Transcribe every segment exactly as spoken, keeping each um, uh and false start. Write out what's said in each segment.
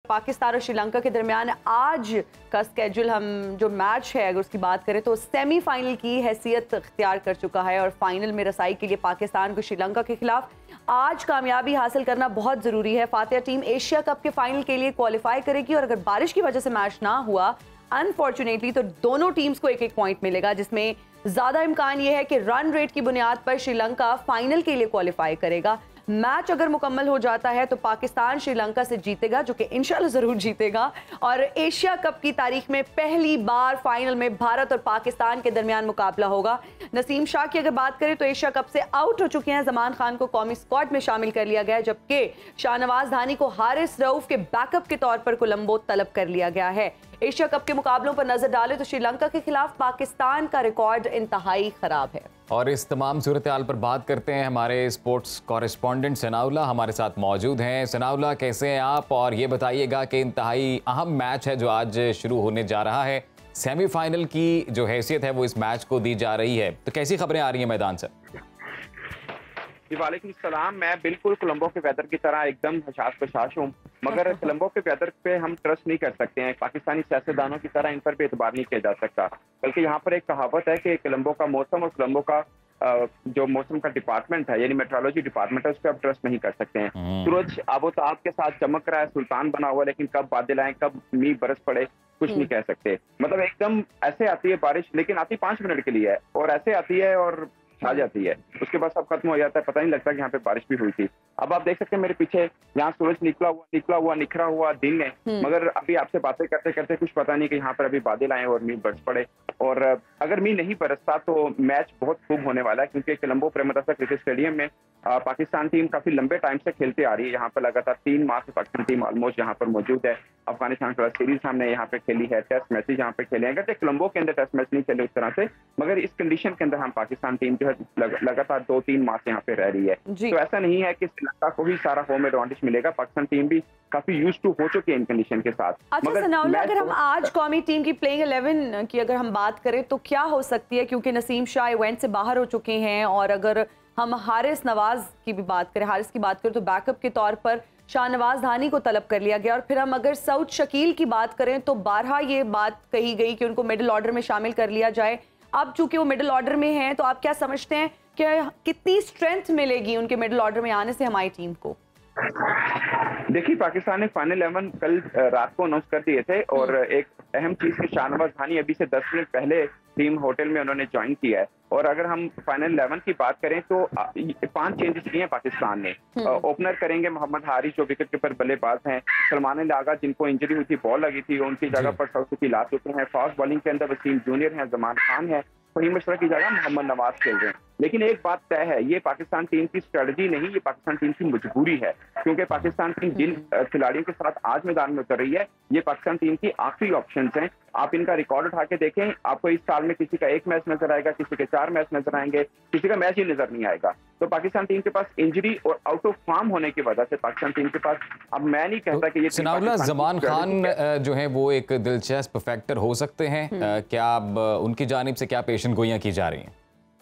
पाकिस्तान और श्रीलंका के दरमियान आज का स्केड्यूल, हम जो मैच है अगर उसकी बात करें तो सेमीफाइनल की हैसियत इख्तियार कर चुका है और फाइनल में रसाई के लिए पाकिस्तान को श्रीलंका के खिलाफ आज कामयाबी हासिल करना बहुत ज़रूरी है। फातिहा टीम एशिया कप के फाइनल के लिए क्वालिफाई करेगी और अगर बारिश की वजह से मैच ना हुआ अनफॉर्चुनेटली तो दोनों टीम्स को एक एक पॉइंट मिलेगा, जिसमें ज़्यादा इम्कान यह है कि रन रेट की बुनियाद पर श्रीलंका फाइनल के लिए क्वालिफाई करेगा। मैच अगर मुकम्मल हो जाता है तो पाकिस्तान श्रीलंका से जीतेगा, जो कि इंशाल्लाह ज़रूर जीतेगा, और एशिया कप की तारीख में पहली बार फाइनल में भारत और पाकिस्तान के दरमियान मुकाबला होगा। नसीम शाह की अगर बात करें तो एशिया कप से आउट हो चुके हैं, जमान खान को कौमी स्क्वाड में शामिल कर लिया गया है, जबकि शाहनवाज धानी को हारिस रऊफ के बैकअप के तौर पर कोलंबो तलब कर लिया गया है। एशिया कप के मुकाबलों पर नजर डालें तो श्रीलंका के खिलाफ पाकिस्तान का रिकॉर्ड इंतहाई खराब है। और इस तमाम सूरत हाल पर बात करते हैं, हमारे स्पोर्ट्स कॉरेस्पॉन्डेंट सनाउल्लाह हमारे साथ मौजूद हैं। सनाउल्लाह, कैसे हैं आप? और ये बताइएगा कि इंतहाई अहम मैच है जो आज शुरू होने जा रहा है, सेमीफाइनल की जो हैसियत है वो इस मैच को दी जा रही है, तो कैसी खबरें आ रही हैं मैदान से? जी वालेकुम सलाम। मैं बिल्कुल कोलंबो के वेदर की तरह एकदम हशाश बशाश हूँ, मगर कोलंबो के वेदर पे हम ट्रस्ट नहीं कर सकते हैं। पाकिस्तानी सियासतदानों की तरह इन पर भी एतबार नहीं किया जा सकता, बल्कि यहाँ पर एक कहावत है कि कोलंबो का मौसम और कोलंबो का जो मौसम का डिपार्टमेंट है यानी मेट्रोलॉजी डिपार्टमेंट है, उस पर आप ट्रस्ट नहीं कर सकते हैं। सूरज आबोताब के साथ चमक रहा है, सुल्तान बना हुआ, लेकिन कब बादल आए कब मींह बरस पड़े कुछ नहीं कह सकते। मतलब एकदम ऐसे आती है बारिश, लेकिन आती पांच मिनट के लिए है और ऐसे आती है और छा जाती है, उसके बाद सब खत्म हो जाता है, पता नहीं लगता कि यहाँ पे बारिश भी हुई थी। अब आप देख सकते हैं मेरे पीछे यहाँ सूरज निकला हुआ निकला हुआ निखरा हुआ दिन है, मगर अभी आपसे बातें करते करते कुछ पता नहीं कि यहाँ पर अभी बादल आए और मींह बरस पड़े। और अगर मींह नहीं बरसता तो मैच बहुत खूब होने वाला है, क्योंकि कोलंबो प्रेमदासा क्रिकेट स्टेडियम में आ, पाकिस्तान टीम काफी लंबे टाइम से खेलते आ रही है। यहाँ पर लगातार तीन माह से पाकिस्तान टीम ऑलमोस्ट यहाँ पर मौजूद है। अफगानिस्तान के सीरीज हमने यहाँ पे खेली है, टेस्ट मैचेज यहाँ पे खेले हैं। अगर कोलंबो के अंदर टेस्ट मैच नहीं खेले उस तरह से, मगर इस कंडीशन के अंदर हम पाकिस्तान टीम जो है लग, लगातार दो तीन माह से यहाँ पे रह रही है। तो ऐसा नहीं है कि श्रीलंका को ही सारा होम एडवांटेज मिलेगा, पाकिस्तान टीम भी काफी यूज टू हो चुकी है इन कंडीशन के साथ। अच्छा सनाउल्लाह, अगर हम आज कौमी टीम की प्लेइंग इलेवन की अगर हम बात करें तो क्या हो सकती है, क्योंकि नसीम शाह इवेंट से बाहर हो चुके हैं, और अगर हम हारिस नवाज की भी बात करें हारिस की बात करें तो बैकअप के तौर पर शाहनवाज धानी को तलब कर लिया गया, और फिर हम अगर सऊद शकील की बात करें तो बारहा ये बात कही गई कि उनको मिडिल ऑर्डर में शामिल कर लिया जाए। अब चूंकि वो मिडिल ऑर्डर में हैं तो आप क्या समझते हैं कि कितनी स्ट्रेंथ मिलेगी उनके मिडिल ऑर्डर में आने से हमारी टीम को? देखिए, पाकिस्तान ने फाइनल इलेवन कल रात को अनाउंस कर दिए थे, और एक अहम चीज की शाहनवाज धानी अभी से दस मिनट पहले टीम होटल में उन्होंने ज्वाइन किया है। और अगर हम फाइनल इलेवन की बात करें तो पांच चेंजेस किए हैं पाकिस्तान ने। ओपनर करेंगे मोहम्मद हारिस जो विकेट कीपर बल्लेबाज हैं, सलमान लागा जिनको इंजरी हुई थी, बॉल लगी थी, उनकी जगह पर सऊद ला चुके हैं। फास्ट बॉलिंग के अंदर वसीम जूनियर हैं, जमान खान है, फहीम अशरफ की जगह मोहम्मद नवाज खेल रहे हैं। लेकिन एक बात तय है, ये पाकिस्तान टीम की स्ट्रेटजी नहीं, ये पाकिस्तान टीम की मजबूरी है, क्योंकि पाकिस्तान टीम जिन खिलाड़ियों के साथ आज मैदान में उतर रही है ये पाकिस्तान टीम की आखिरी ऑप्शंस हैं। आप इनका रिकॉर्ड उठा के देखें, आपको इस साल में किसी का एक मैच नजर आएगा, किसी के चार मैच नजर आएंगे, किसी का मैच ही नजर नहीं आएगा। तो पाकिस्तान टीम के पास इंजरी और आउट ऑफ फॉर्म होने की वजह से पाकिस्तान टीम के पास, अब मैं नहीं कहता कि ये सनाउल्लाह जमान खान जो है वो एक दिलचस्प फैक्टर हो सकते हैं, क्या अब उनकी जानिब से क्या पेशन गोइयां की जा रही हैं?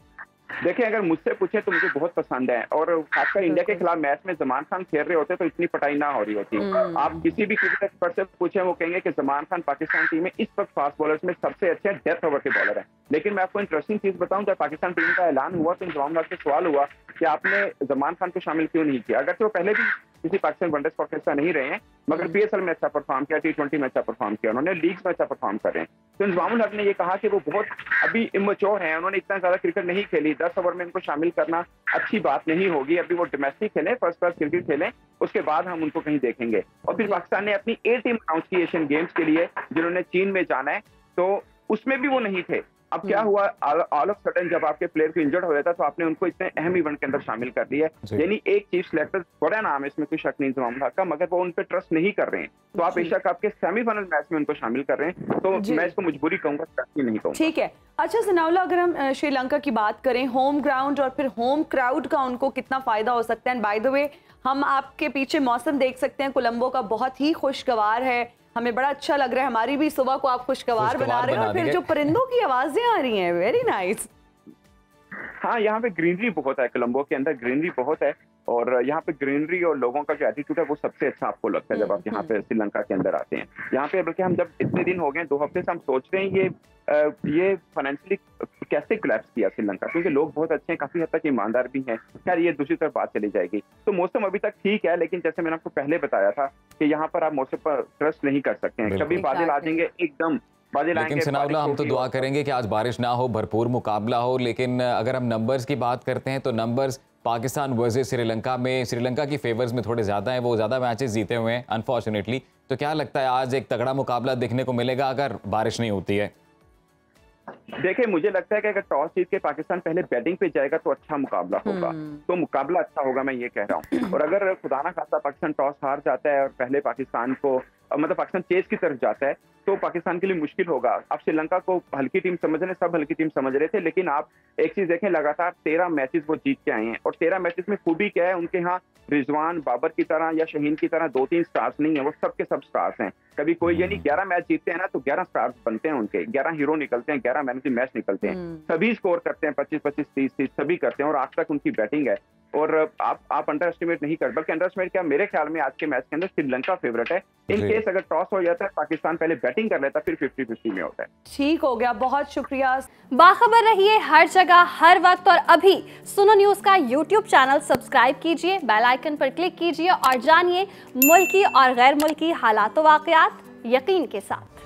देखिए, अगर मुझसे पूछे तो मुझे बहुत पसंद है, और खासकर इंडिया के खिलाफ मैच में जमान खान खेल रहे होते तो इतनी पटाई ना हो रही होती। आप किसी भी क्रिकेट एक्सपर्ट से पूछे वो कहेंगे कि जमान खान पाकिस्तान टीम में इस वक्त फास्ट बॉलर्स में सबसे अच्छे डेथ ओवर के बॉलर हैं। लेकिन मैं आपको इंटरेस्टिंग चीज बताऊं, जब पाकिस्तान टीम का ऐलान हुआ तो जवान से सवाल हुआ कि आपने जमान खान को शामिल क्यों नहीं किया। अगर तो पहले भी किसी पाकिस्तान वनडे स्क्वाड का हिस्सा नहीं रहे हैं, मगर पीएसएल में अच्छा परफॉर्म किया, टी ट्वेंटी में अच्छा परफॉर्म किया, उन्होंने लीग्स में अच्छा परफॉर्म कर रहे हैं। तो इंजमामुल हक ने ये कहा कि वो बहुत अभी इमेच्योर हैं, उन्होंने इतना ज्यादा क्रिकेट नहीं खेली, दस ओवर में इनको शामिल करना अच्छी बात नहीं होगी। अभी वो डोमेस्टिक खेलें, फर्स्ट क्लास क्रिकेट खेलें, उसके बाद हम उनको कहीं देखेंगे। और फिर पाकिस्तान ने अपनी ए टीम अनाउंस की एशियन गेम्स के लिए, जिन्होंने चीन में जाना है, तो उसमें भी वो नहीं थे। अब क्या हुआ, ऑल ऑफ सडन जब आपके प्लेयर को इंजर्ड हो जाता है तो आपने उनको इतने अहम इवेंट के अंदर शामिल कर दिया है। यानी एक चीफ सिलेक्टर बड़ा नाम है, इसमें कोई शक नहीं इंजमामुल हक का, मगर वो उन पे ट्रस्ट नहीं कर रहे हैं। तो आप एशिया कप के सेमीफाइनल मैच में उनको शामिल कर रहे हैं, तो मैं इसको मजबूरी कहूंगा, ट्रस्ट नहीं कहूंगा। ठीक है। अच्छा सनाउल्लाह, अगर हम श्रीलंका की बात करें, होम ग्राउंड और फिर होम क्राउड का उनको कितना फायदा हो सकता है? एंड बाय द वे, हम आपके पीछे मौसम देख सकते हैं, कोलंबो का बहुत ही खुशगवार है, हमें बड़ा अच्छा लग रहा है, हमारी भी सुबह को आप खुशगवार बना रहे हैं, और फिर जो परिंदों की आवाजें आ रही हैं, वेरी नाइस। हाँ, यहाँ पे ग्रीनरी बहुत है, कोलंबो के अंदर ग्रीनरी बहुत है, और यहाँ पे ग्रीनरी और लोगों का जो एटीट्यूड है वो सबसे अच्छा आपको लगता है जब आप यहाँ पे श्रीलंका के अंदर आते हैं। यहाँ पे बल्कि हम जब इतने दिन हो गए, दो हफ्ते से हम सोच रहे हैं ये ये फाइनेंशियली कैसे कोलैप्स किया श्रीलंका, क्योंकि लोग बहुत अच्छे हैं, काफी हद तक ईमानदार भी हैं। खैर ये दूसरी तरफ बात चली जाएगी। तो मौसम अभी तक ठीक है, लेकिन जैसे मैंने आपको पहले बताया था कि यहाँ पर आप मौसम पर ट्रस्ट नहीं कर सकते हैं, कभी बादल आ जाएंगे एकदम। लेकिन सनाउल्लाह हम तो दुआ करेंगे कि आज बारिश ना हो, भरपूर मुकाबला हो। लेकिन अगर हम नंबर्स की बात करते हैं तो नंबर्स पाकिस्तान वर्सेस श्रीलंका में श्रीलंका की फेवर्स में थोड़े ज्यादा हैं, वो ज्यादा मैचेस जीते हुए हैं अनफॉर्चुनेटली। तो क्या लगता है आज एक तगड़ा मुकाबला देखने को मिलेगा अगर बारिश नहीं होती है? देखिए मुझे लगता है कि अगर टॉस जीत के पाकिस्तान पहले बैटिंग पे जाएगा तो अच्छा मुकाबला होगा, तो मुकाबला अच्छा होगा, मैं ये कह रहा हूँ। और अगर खुदा ना खास्ता पाकिस्तान टॉस हार जाता है और पहले पाकिस्तान को मतलब पाकिस्तान चेस की तरफ जाता है तो पाकिस्तान के लिए मुश्किल होगा। आप श्रीलंका को हल्की टीम समझ रहे, सब हल्की टीम समझ रहे थे, लेकिन आप एक चीज देखें, लगातार तेरह मैचेस वो जीत के आए हैं। और तेरह मैचेस में खूबी क्या है, उनके यहाँ रिजवान बाबर की तरह या शहीन की तरह दो तीन स्टार्स नहीं है, वो सब के सब स्टार्स हैं। कभी कोई यानी ग्यारह मैच जीतते हैं ना तो ग्यारह स्टार्स बनते हैं उनके, ग्यारह हीरो निकलते हैं, ग्यारह मैन ऑफ द मैच निकलते हैं, सभी स्कोर करते हैं, पच्चीस पच्चीस तीस तीस सभी करते हैं। और आज तक उनकी बैटिंग है और आप आप अंडर एस्टिमेट नहीं कर, बल्कि अंडर एस्टिमेट क्या, मेरे ख्याल में आज के मैच के अंदर श्रीलंका फेवरेट है। इन केस अगर टॉस हो जाता है पाकिस्तान पहले बैटिंग कर लेता, फिर फिफ्टी फिफ्टी में होता है। ठीक हो गया, बहुत शुक्रिया। बाखबर रहिए हर जगह हर वक्त, और अभी सुनो न्यूज का यूट्यूब चैनल सब्सक्राइब कीजिए, बेल आइकन पर क्लिक कीजिए और जानिए मुल्की और गैर मुल्की हालात वाकयात यकीन के साथ।